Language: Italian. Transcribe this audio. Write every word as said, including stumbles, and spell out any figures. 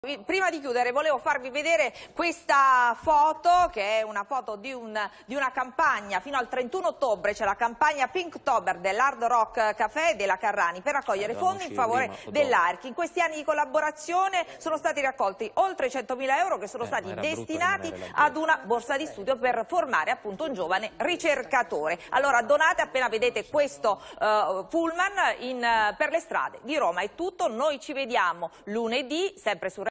Prima di chiudere volevo farvi vedere questa foto, che è una foto di, un, di una campagna. Fino al trentuno ottobre c'è la campagna Pinktober dell'Hard Rock Café e della Carrani per raccogliere fondi in favore dell'A R C. In questi anni di collaborazione sono stati raccolti oltre centomila euro che sono eh, stati destinati ad una borsa di studio per formare appunto un giovane ricercatore. Allora donate appena vedete questo uh, pullman in, uh, per le strade di Roma. È tutto, noi ci vediamo lunedì sempre su